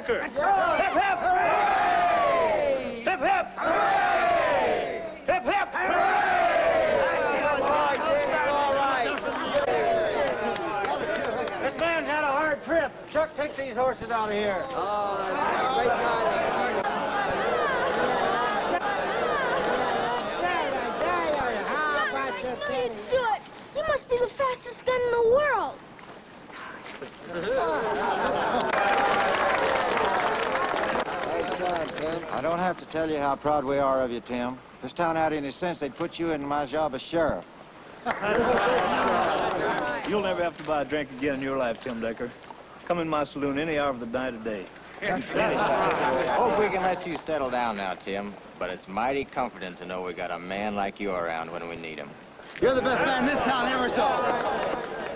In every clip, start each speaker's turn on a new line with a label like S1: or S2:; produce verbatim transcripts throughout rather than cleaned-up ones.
S1: Decker. Hip, hip! Hooray! Hip, hip! Hooray! Hip, hip! Hooray! This man's had a hard trip. Chuck, take these horses out of here.
S2: Oh, that's a great time.
S3: Do it. You must be the fastest gun in the world.
S4: I don't have to tell you how proud we are of you, Tim. If this town had any sense, they'd put you in my job as sheriff.
S1: You'll never have to buy a drink again in your life, Tim Decker. Come in my saloon any hour of the night or day.
S5: Hope we can let you settle down now, Tim. But it's mighty comforting to know we got a man like you around when we need him.
S6: You're the best man this town ever saw.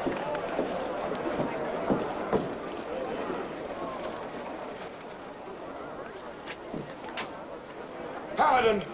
S7: Palladin!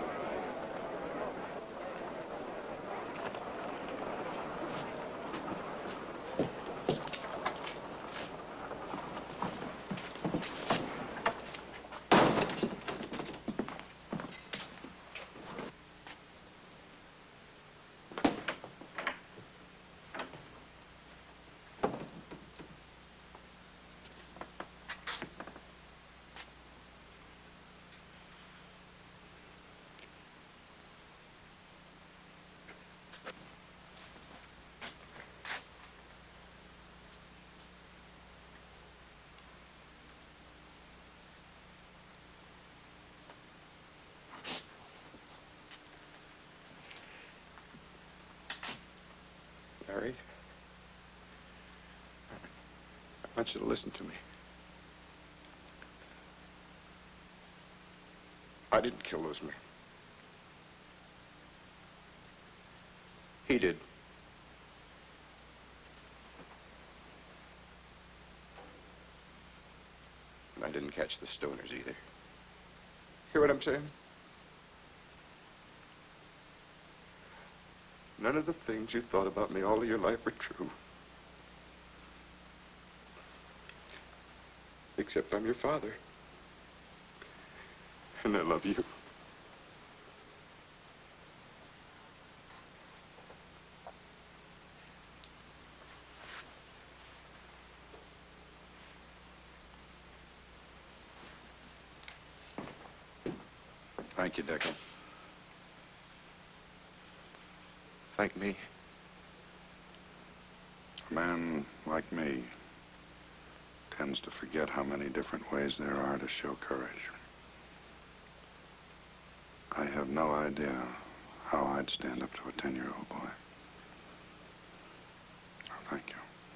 S7: Harry, I want you to listen to me. I didn't kill those men. He did. And I didn't catch the stoners either. Hear what I'm saying? None of the things you thought about me all of your life are true. Except I'm your father. And I love you.
S4: Thank you, Decker.
S7: Thank me.
S4: A man like me tends to forget how many different ways there are to show courage. I have no idea how I'd stand up to a ten-year-old boy. Oh, thank you.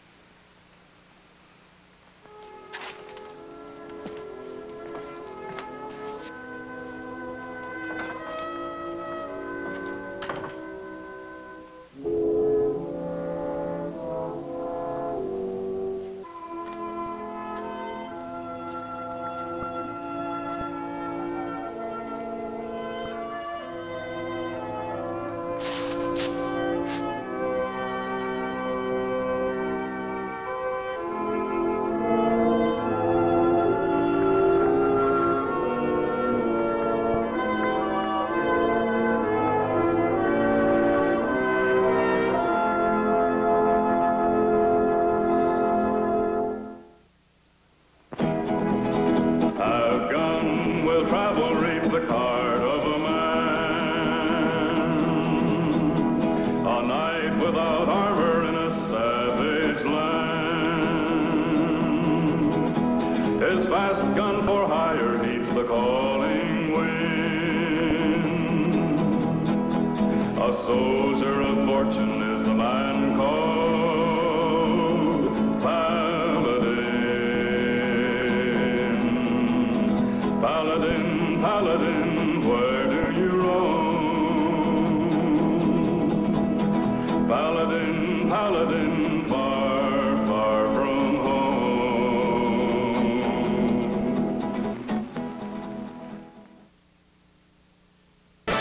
S8: Palladin, Palladin, where do you roam? Palladin, Palladin, far